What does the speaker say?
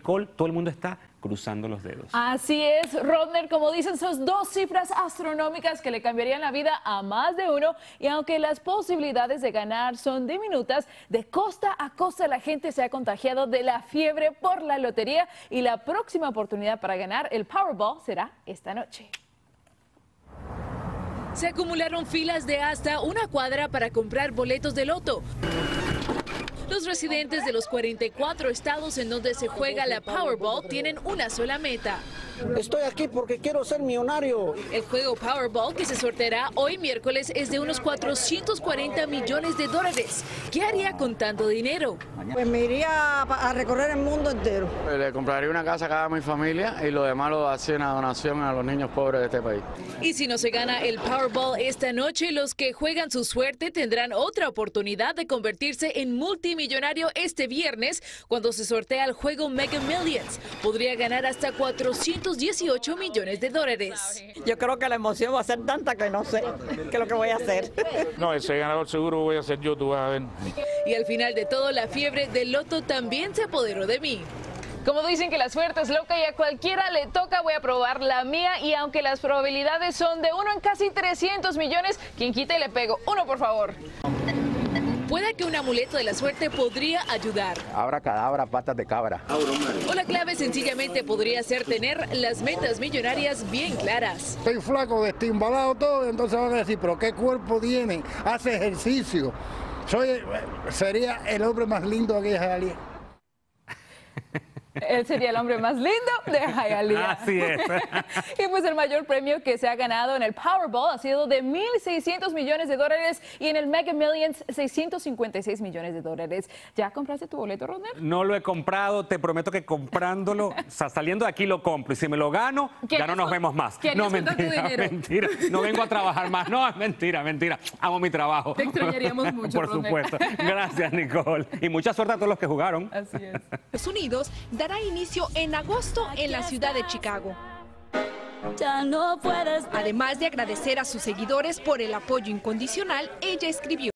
Nicole, todo el mundo está cruzando los dedos. Así es, Rodner, como dicen, son dos cifras astronómicas que le cambiarían la vida a más de uno, y aunque las posibilidades de ganar son diminutas, de costa a costa la gente se ha contagiado de la fiebre por la lotería, y la próxima oportunidad para ganar el Powerball será esta noche. Se acumularon filas de hasta una cuadra para comprar boletos de loto. Los residentes de los 44 estados en donde se juega la Powerball tienen una sola meta. Estoy aquí porque quiero ser millonario. El juego Powerball, que se sorteará hoy miércoles, es de unos 440 millones de dólares. ¿Qué haría con tanto dinero? Pues me iría a recorrer el mundo entero. Le compraría una casa a cada mi familia y lo demás lo hacía una donación a los niños pobres de este país. Y si no se gana el Powerball esta noche, los que juegan su suerte tendrán otra oportunidad de convertirse en multimillonario este viernes, cuando se sortea el juego Mega Millions. Podría ganar hasta 418 millones de dólares. Yo creo que la emoción va a ser tanta que no sé qué es lo que voy a hacer. No, ese ganador seguro voy a ser yo, tú vas a ver. Y al final de todo, la fiebre del loto también se apoderó de mí. Como dicen que la suerte es loca y a cualquiera le toca, voy a probar la mía, y aunque las probabilidades son de 1 en casi 300 millones, quien quita y le pego. Uno, por favor. Puede que un amuleto de la suerte podría ayudar. Abracadabra, patas de cabra. O la clave sencillamente podría ser tener las metas millonarias bien claras. Estoy flaco, destimbalado todo, entonces van a decir, pero ¿qué cuerpo tiene? Hace ejercicio. Sería el hombre más lindo aquí de Hialeah. Él sería el hombre más lindo de Hialeah. Así es. Y pues el mayor premio que se ha ganado en el Powerball ha sido de 1.600 millones de dólares, y en el Mega Millions 656 millones de dólares. ¿Ya compraste tu boleto, Rodner? No lo he comprado, te prometo que comprándolo, o sea, saliendo de aquí lo compro, y si me lo gano, ya no nos vemos más. No, mentira, no vengo a trabajar más. No, es mentira. Amo mi trabajo. Te extrañaríamos mucho, por Rodner. supuesto. Gracias, Nicole. Y mucha suerte a todos los que jugaron. Así es. Estados Unidos dará inicio en agosto en la ciudad de Chicago. Además de agradecer a sus seguidores por el apoyo incondicional, ella escribió: